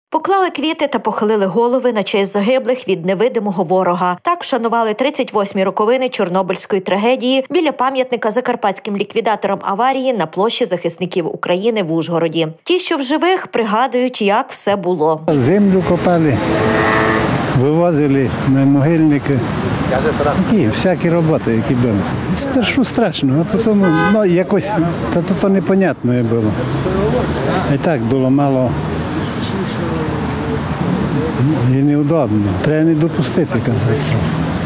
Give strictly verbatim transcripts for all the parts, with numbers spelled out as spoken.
Поклали квіти та похилили голови на честь загиблих від невидимого ворога. Так вшанували тридцять восьмі роковини Чорнобильської трагедії біля пам'ятника закарпатським ліквідаторам аварії на площі захисників України в Ужгороді. Ті, що в живих, пригадують, як все було. Землю копали, вивозили на могильники. Такі всякі роботи, які були. Спершу страшно, а потім ну, якось це то непонятне було. І так було мало і неудобно. Треба не допустити катастрофу.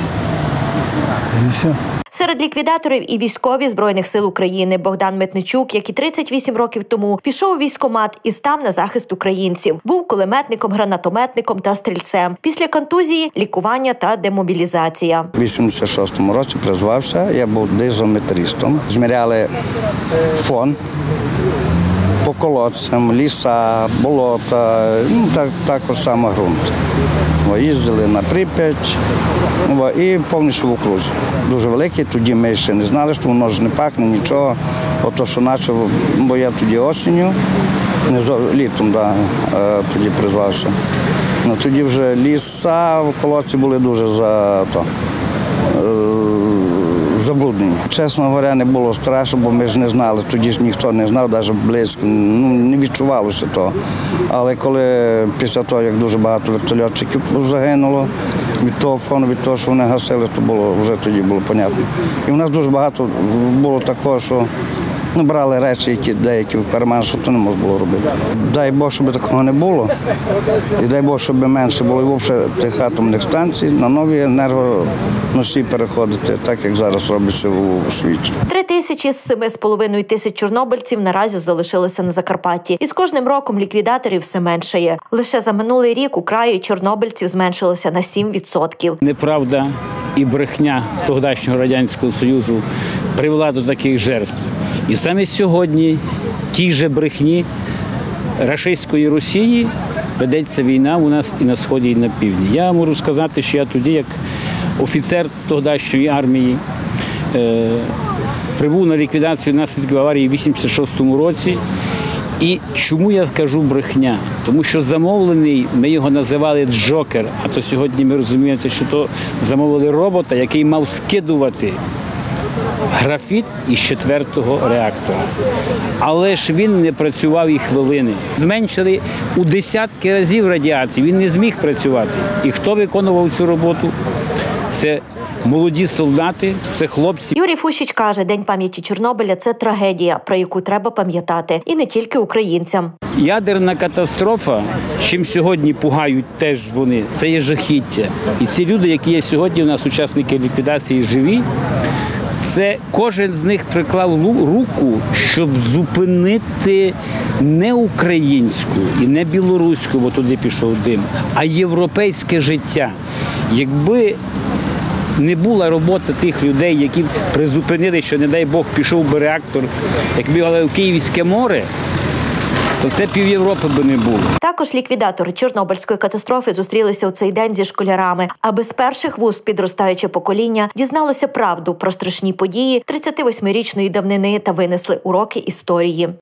І все. Серед ліквідаторів і військові Збройних сил України. Богдан Метничук, як і тридцять вісім років тому, пішов у військкомат і став на захист українців. Був кулеметником, гранатометником та стрільцем. Після контузії – лікування та демобілізація. У вісімдесят шостому році призвався, я був дизометристом. Зміряли фон по колодцям, ліса, болота, ну, так, також саме ґрунт. Їздили на Прип'ять і повністю в окрузі. Дуже великий, тоді ми ще не знали, що воно ж не пахне, нічого. Ото, що почав, бо я тоді осінню, не літом, да, тоді призвався. Ну, тоді вже ліса, в колодці були дуже за то. Забруднені. Чесно говоря, не було страшно, бо ми ж не знали, тоді ж ніхто не знав, навіть близько, ну, не відчувалося того. Але коли після того, як дуже багато вертольотчиків загинуло, від того фону, від того, що вони гасили, то було, вже тоді було зрозуміло. І в нас дуже багато було такого, що ну, брали речі, які деякі в карман, що то не можна було робити. Дай Бог, щоб такого не було. І дай Бог, щоб менше було і взагалі тих атомних станцій на нові енергоносії переходити, так як зараз робиться у світі. Три тисячі з семи з половиною тисяч чорнобильців наразі залишилися на Закарпатті. І з кожним роком ліквідаторів все меншає. Лише за минулий рік у краї чорнобильців зменшилося на сім відсотків. Неправда і брехня тогдашнього Радянського Союзу привела до таких жертв. І саме сьогодні тій же брехні рашистської Росії ведеться війна у нас і на Сході, і на Півдні. Я можу сказати, що я тоді, як офіцер тогдашньої армії, е, прибув на ліквідацію наслідків аварії в вісімдесят шостому році. І чому я кажу брехня? Тому що замовлений, ми його називали Джокер, а то сьогодні ми розуміємо, що то замовили робота, який мав скидувати графіт із четвертого реактора. Але ж він не працював і хвилини. Зменшили у десятки разів радіації, він не зміг працювати. І хто виконував цю роботу? Це молоді солдати, це хлопці. Юрій Фущич каже, День пам'яті Чорнобиля – це трагедія, про яку треба пам'ятати. І не тільки українцям. Ядерна катастрофа, чим сьогодні пугають теж вони, це є жахіття. І ці люди, які є сьогодні у нас учасники ліквідації живі, це кожен з них приклав руку, щоб зупинити не українську і не білоруську, бо туди пішов дим, а європейське життя. Якби не була робота тих людей, які призупинили, що, не дай Бог, пішов би реактор, як бігали в Київське море, то це пів Європи би не було. Також ліквідатори Чорнобильської катастрофи зустрілися у цей день зі школярами, аби з перших вуст підростаюче покоління дізналося правду про страшні події тридцятивосьмирічної давнини та винесли уроки історії.